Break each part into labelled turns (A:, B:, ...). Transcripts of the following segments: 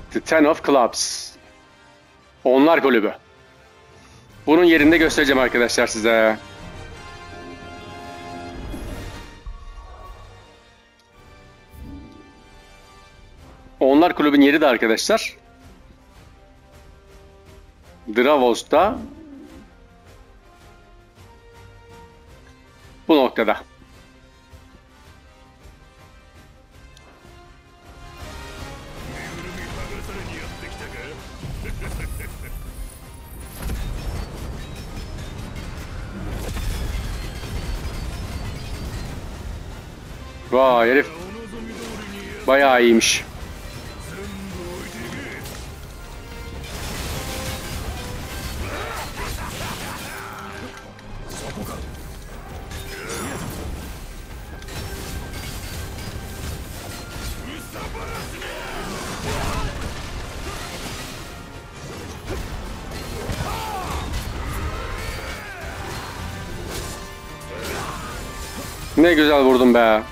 A: The Ten of Clubs. Onlar kulübü. Bunun yerinde göstereceğim arkadaşlar size. Onlar kulübün yeri de arkadaşlar Dravos'ta bu noktada. Vay herif bayağı iyiymiş. Ne güzel vurdum be.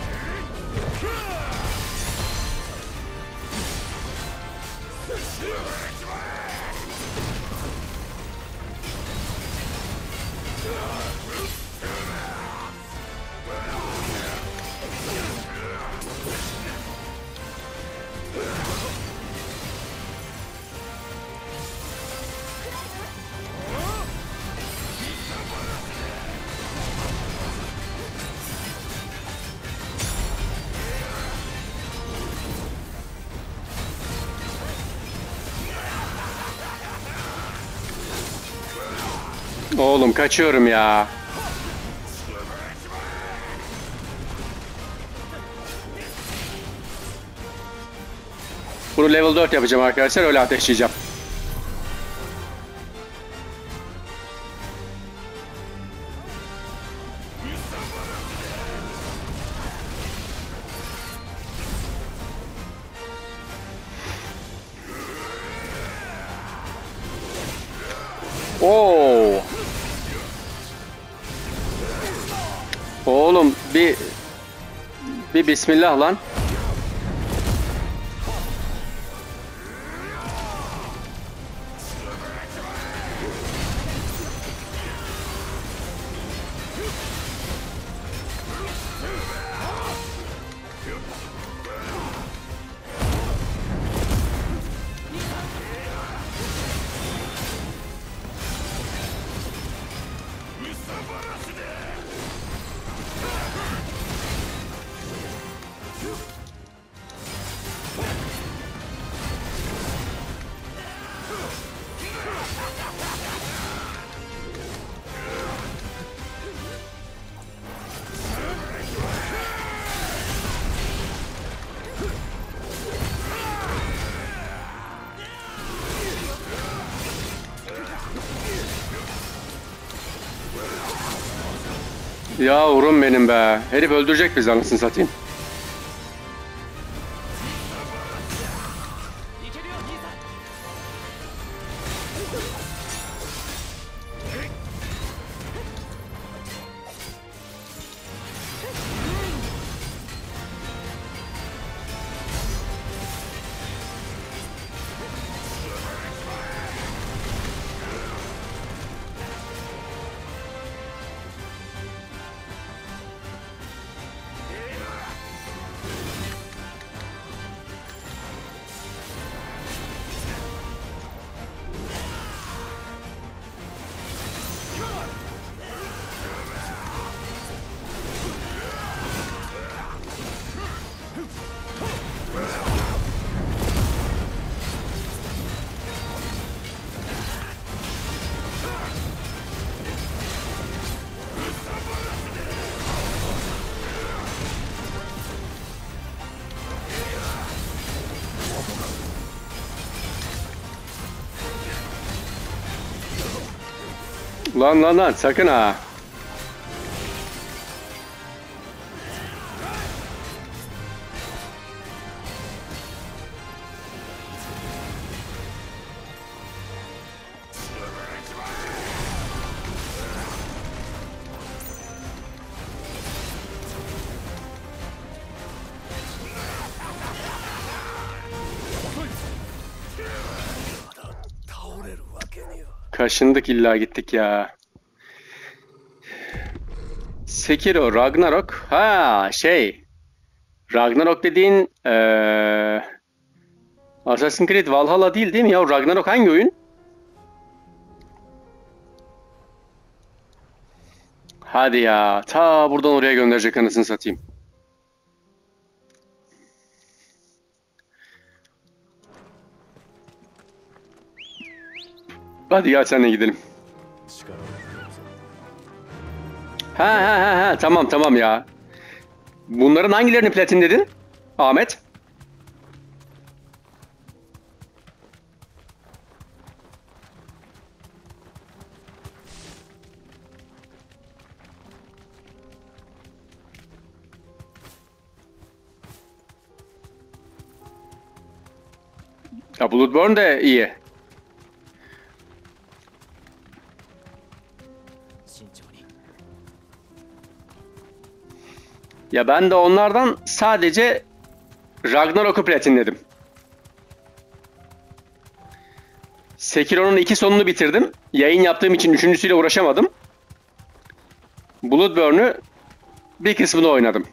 A: Oğlum kaçıyorum ya. Bunu level 4 yapacağım arkadaşlar, öyle ateşleyeceğim. Oo. Oğlum bir bismillah lan. Yavrum benim be. Herif öldürecek bizi, anasını satayım. Lan sakın ha. Kaşındık illa gittik ya. Sekiro, Ragnarok. Ha şey. Ragnarok dediğin Assassin's Creed Valhalla değil mi ya? Ragnarok hangi oyun? Hadi ya. Ta buradan oraya gönderecek anasını satayım. Hadi gel seninle gidelim. Ha tamam ya. Bunların hangilerini platin dedin? Ahmet? Ya Bloodborne de iyi. Ya ben de onlardan sadece Ragnarok'u platinledim. Sekiro'nun 2 sonunu bitirdim. Yayın yaptığım için üçüncüsüyle uğraşamadım. Bloodborne'u bir kısmını oynadım.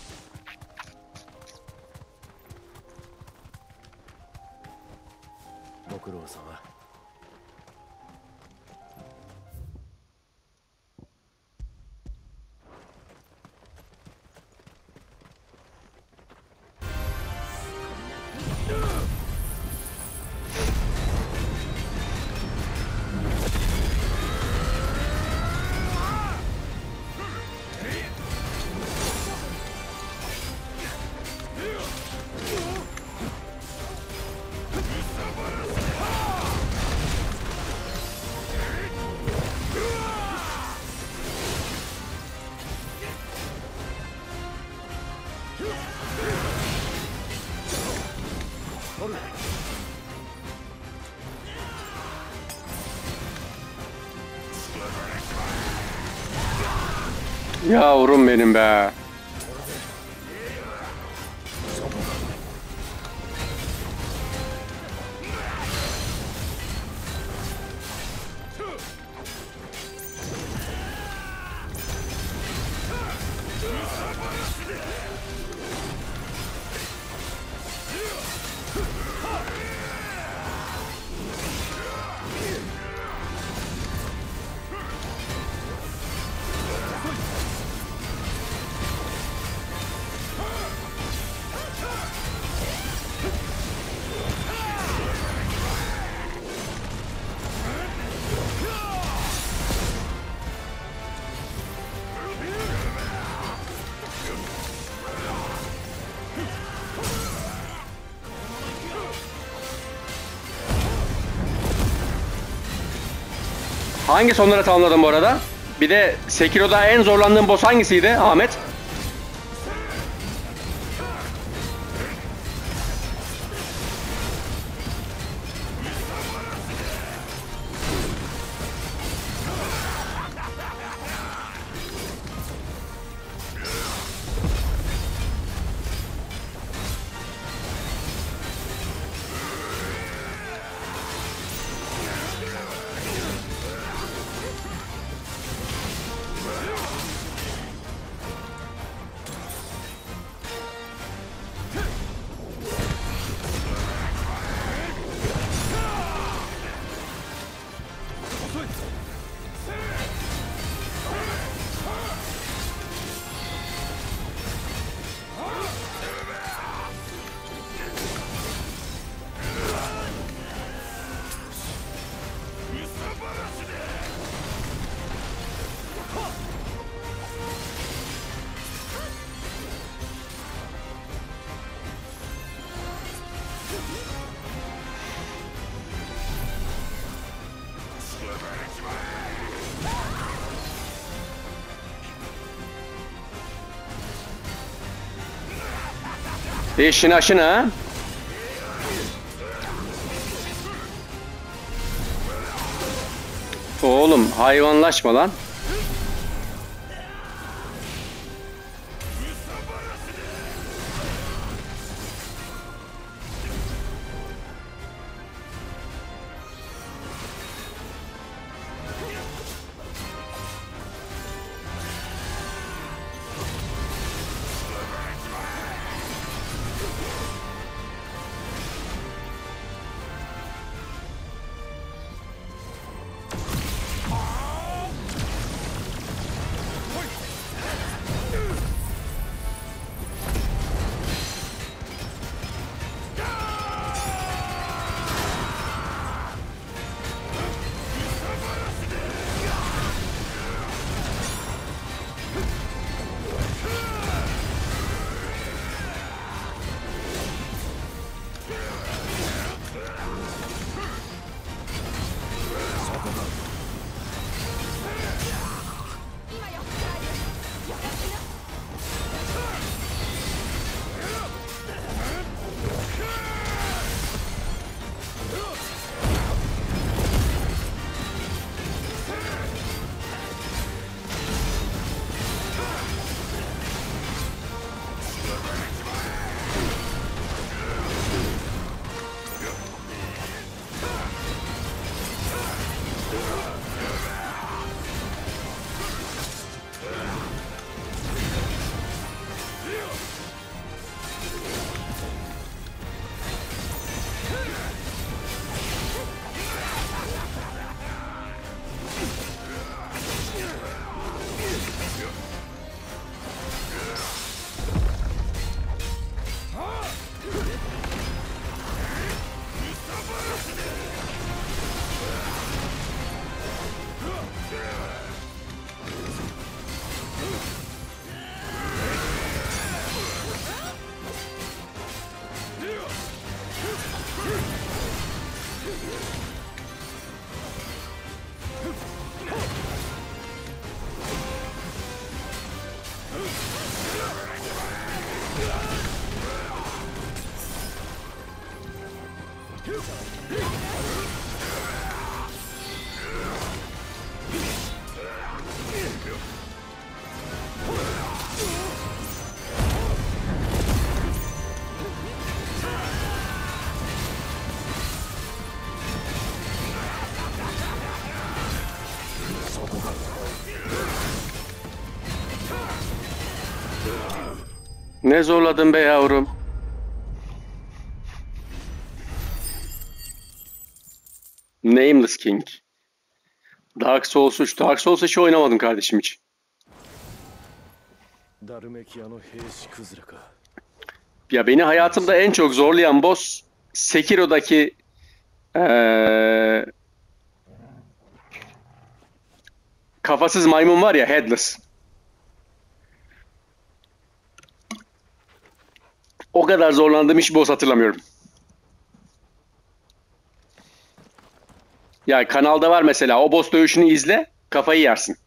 A: Yavrum benim be. Hangi sonları tamamladın bu arada? Bir de Sekiro'da en zorlandığın boss hangisiydi Ahmet? İşin aşın ha? Oğlum hayvanlaşma lan. Ne zorladın be yavrum. Nameless King. Dark Souls 3. Dark Souls 3'ü oynamadım kardeşim hiç. Ya beni hayatımda en çok zorlayan boss Sekiro'daki kafasız maymun var ya, Headless. O kadar zorlandığım hiç boss hatırlamıyorum. Ya kanalda var mesela, o boss dövüşünü izle, kafayı yersin.